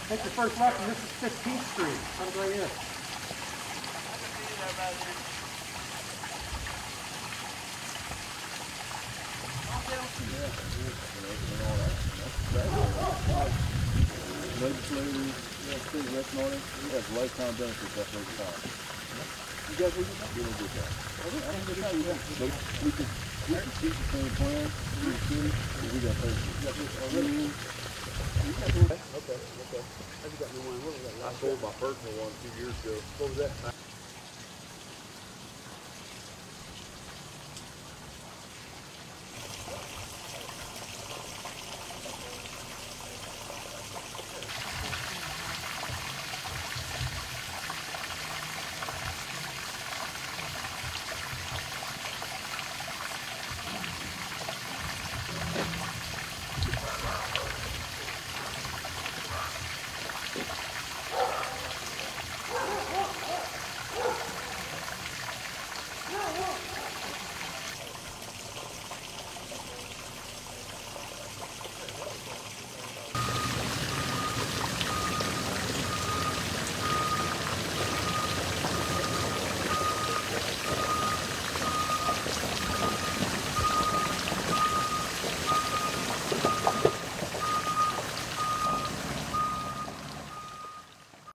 Take your first left, and this is 15th Street. Comes right here. Legislators, state reps and all that, we have lifetime benefits after every time. You guys will get that? We don't get that. So we can keep the same plan, we got things. Okay. I just got me one. What was that? I sold my personal one 2 years ago. What was that?